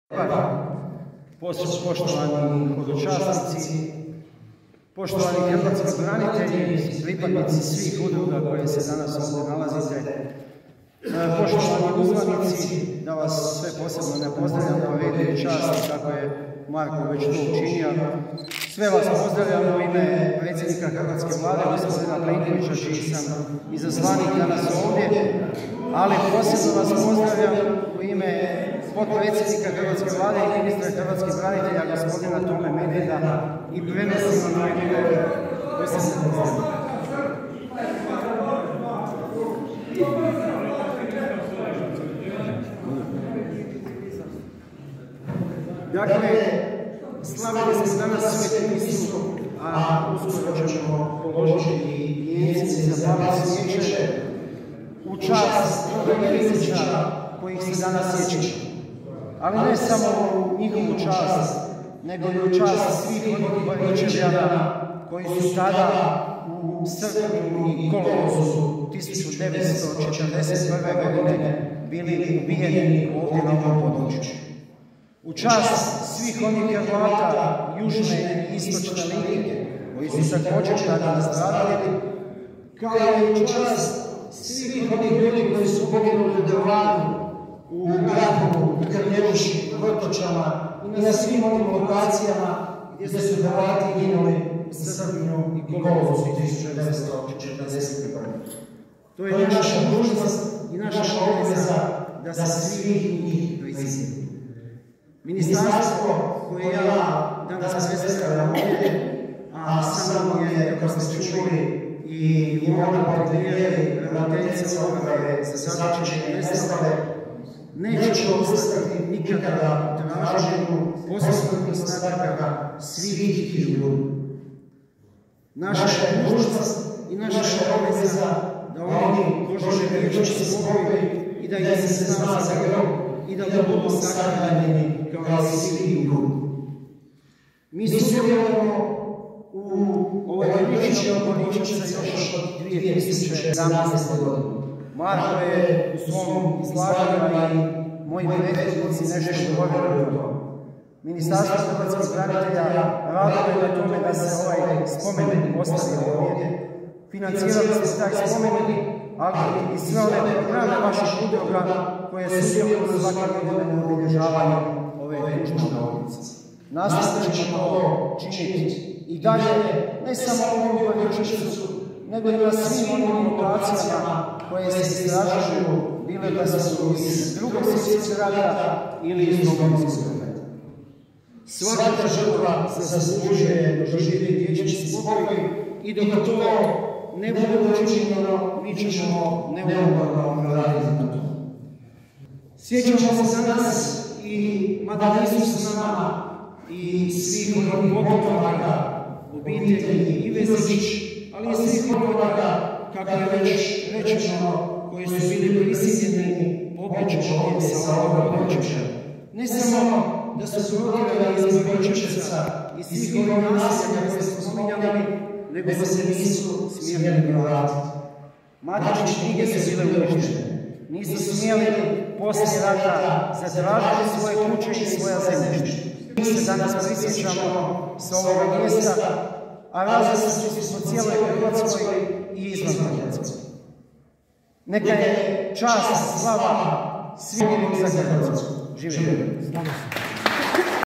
Poštovani hodočasnici, poštovani hrvatski branitelji, pripadnici svih udruga koje se danas ovdje nalazite, poštovani uzvanici, da vas sve posebno ne pozdravljam po redu i časti, kako je Marko već to učinio. Sve vas pozdravljam u ime predsjednika Hrvatske vlade, gospodina Plenkovića, čiji sam izaslanik danas ovdje, ali posebno vas pozdravljam u ime potpredsjednika Hrvatske vlade i ministra hrvatskih branitelja, gospodina Tome Medveda, i prenosimo na njegove posebne pozdrave. Dakle, slavili smo danas Svetu misu, a uskoro ćemo položiti vijenac i zapaliti svijeće u čast prvoga kojih se danas sjećamo. Ali ne samo u njihovu čast, nego i u čast svih onih Baričevljana koji su tada u srpnju i kolovozu 1941. godine bili ubijeni ovdje na ovom području. U čast svih onih Hrvata južne i istočne Like koji su također tada nastradali, kao i u čast svih onih ljudi koji su poginuli u Drvanu, u Grahovu, u Krnjevuši, u Vrtočama i na svim onim lokacijama gdje su Hrvati ginuli u srpnju i kolovozu 1941. To je naša dužnost i naša obveza da se svih njih prisjetimo. Ministarstvo koje ja danas predstavljam ovdje, a samo je, kako ste čuli, i Ivona Partijeli, ravnateljica obrane za zatočene nestale, neće ostati nikada traženju posebnog ostataka svih tih ljudi. Naša je dužnost i naša obveza da oni požele vječni spokoj i da ih se zna za grob i da budu sahranjeni kao i svi ljudi. Mi sudjelujemo u ovoj priči oko Ličevca još od 2017. godine. Marko je u svom izlaganju i moji prethodnici nešto govorili o tome. Ministarstvo hrvatskih branitelja radilo je na tome da se ovaj spomenik postavi ovdje. Financirali ste taj spomenik, ali i sve one programe vaših udruga koje sudjeluju svake godine u obilježavanju ove tužne obljetnice. Nastavit ćemo to činiti i dalje, ne samo u ovom Ličevcu, nego i na svim onim lokacijama koje se istražuju, bile da su iz Drugog svjetskog rata ili iz Domovinskog rata. Svaka žrtva zaslužuje doživjeti vječni spokoj i dok to ne bude učinjeno, mi ćemo neumorno raditi na to. Sjećamo se danas i mada nisu s nama i svih onih potomaka, obitelji Ivezić, ali i svih onoga, kako je već rečeno, koji su bili prisiljeni pobjeći ovdje sa ovog područja. Ne samo da su protjerani iz Baričevca i svih ovih naselja koje smo spominjali, nego se nisu smjeli vratiti. Matične knjige su bile uništene. Nisu smjeli poslije rata zatražiti svoje kuće i svoja zemljišta. Mi se danas prisjećamo s ovoga mjesta, a različiti su po cijeloj Hrvatskoj i izvan Hrvatskoj. Neka je čast, slava svim za Hrvatsku. Živjeli!